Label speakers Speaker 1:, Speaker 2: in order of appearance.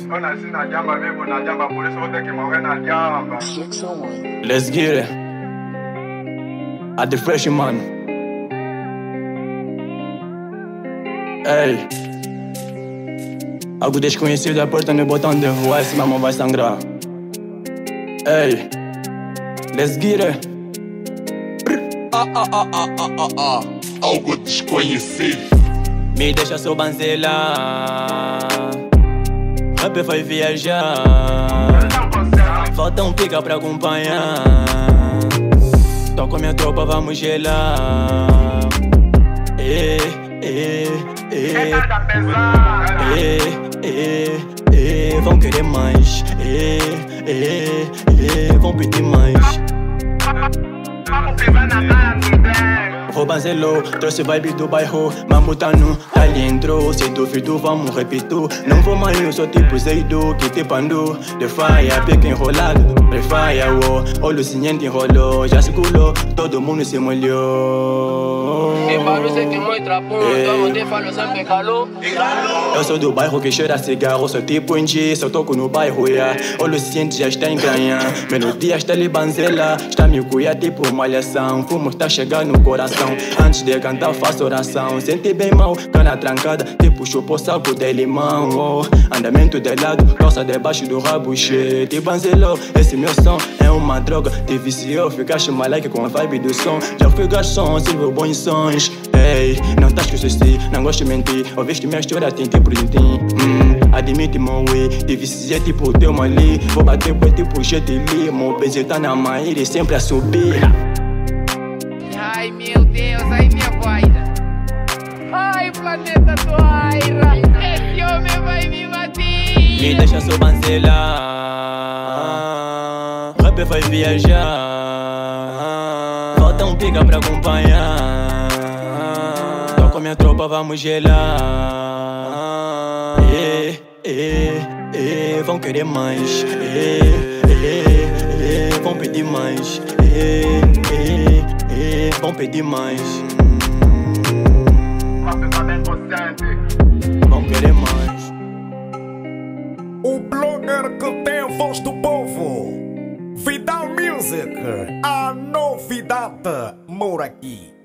Speaker 1: Eu nasci na jamba, vivo na jamba, por isso vou ter que morrer na jamba.
Speaker 2: Let's get it. At the fresh man. Ei. Algo desconhecido aperta no botão de voar, esse mamão vai sangrar. Ei. Let's get it.
Speaker 3: Algo desconhecido.
Speaker 2: Me deixa só banzela. Rap vai viajar. Falta um pica pra acompanhar. Tô com minha tropa, vamos gelar. Vão querer mais. Vão pedir mais. Vou banzelo, trouxe vibe do bairro. Mamutano, ali entrou. Se duvido, vamos repetir. Não vou mais, eu sou tipo Zeido, que te pandu. De faia, pica enrolado, prefaia, olho ciente enrolou. Já se colou, todo mundo se molhou.
Speaker 4: E para sei que muito trapunto, onde falo sempre calor.
Speaker 2: Eu sou do bairro que cheira cigarro, sou tipo Indy, só toco no bairro, yeah. Olho ciente já está em ganhar. Melodia está ali banzela, está me cuia tipo malhação. Fumo está chegando no coração. Antes de cantar faço oração. Senti bem mal, cana trancada, tipo chupou saco de limão, Andamento de lado, calça debaixo do rabo cheio. Te banzelou, esse meu som é uma droga. Te viciou, ficaste malaique com a vibe do som. Já fui garçom, sirvo bons sons. Ei, não estás que eu sei, não gosto de mentir. Ouviste minha história, tintim por tintim. Admite meu way, te viciei tipo teu mali. Vou bater por tipo Jet Li. Meu beijo tá na maíra e sempre a subir.
Speaker 4: Ai meu Deus, ai minha voida. Ai planeta Toaira, esse homem vai me bater.
Speaker 2: Me deixa só banzela. Rap vai viajar. Falta um pica pra acompanhar. Tô com minha tropa, vamos gelar. Vão querer mais. Vão pedir mais. Vão pedir mais. Vão querer mais.
Speaker 5: O blogger que tem a voz do povo. Vidal Music, a novidade mora aqui.